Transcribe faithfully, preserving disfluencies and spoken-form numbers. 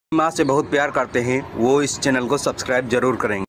माँ से बहुत प्यार करते हैं वो इस चैनल को सब्सक्राइब जरूर करेंगे।